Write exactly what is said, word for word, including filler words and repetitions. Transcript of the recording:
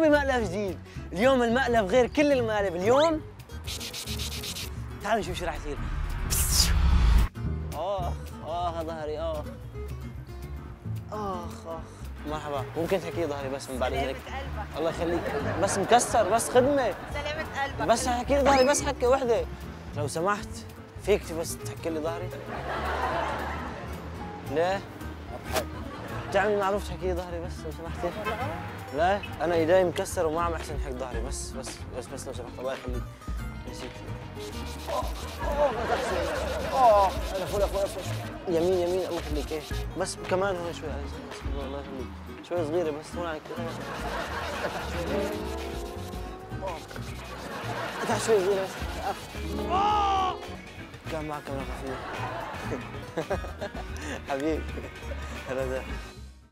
نسوي مقلب جديد. اليوم المقلب غير كل المقالب. اليوم تعالوا نشوف شو راح يصير. اخ اخ ظهري اخ اخ اخ. مرحبا، ممكن تحكي ظهري بس من بعد اذنك؟ سلامة قلبك. الله يخليك، بس مكسر، بس خدمه. سلامة قلبك. بس حكي لي ظهري، بس حكه وحده لو سمحت. فيك بس تحكي لي ظهري؟ ليه؟ بتعملي معروف تحكي لي ظهري بس لو سمحتي؟ لا انا ايدي مكسر وما عم احسن حق ظهري. بس بس بس بس لو سمحت الله يخليك. نسيت. اوه اوه ما تحسن. اوه انا فوق فوق فوق. يمين يمين الله يخليك. ايه بس كمان هون شوي على يسار. الله يخليك. شوي صغيره بس هون عليك. تحت شوي. اوه تحت شوي صغيره بس. اوه كان معك كاميرا خفيفه. حبيبي هذا